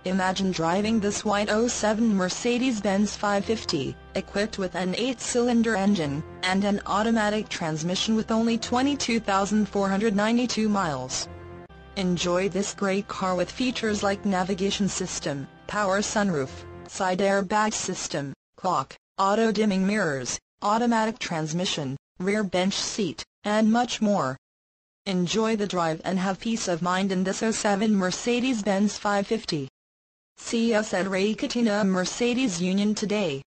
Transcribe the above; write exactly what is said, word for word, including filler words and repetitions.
Imagine driving this white oh seven Mercedes-Benz five fifty, equipped with an eight-cylinder engine, and an automatic transmission with only twenty-two thousand four hundred ninety-two miles. Enjoy this great car with features like navigation system, power sunroof, side airbag system, clock, auto-dimming mirrors, automatic transmission, rear bench seat, and much more. Enjoy the drive and have peace of mind in this oh seven Mercedes-Benz five fifty. See us at Ray Catena Mercedes Union today.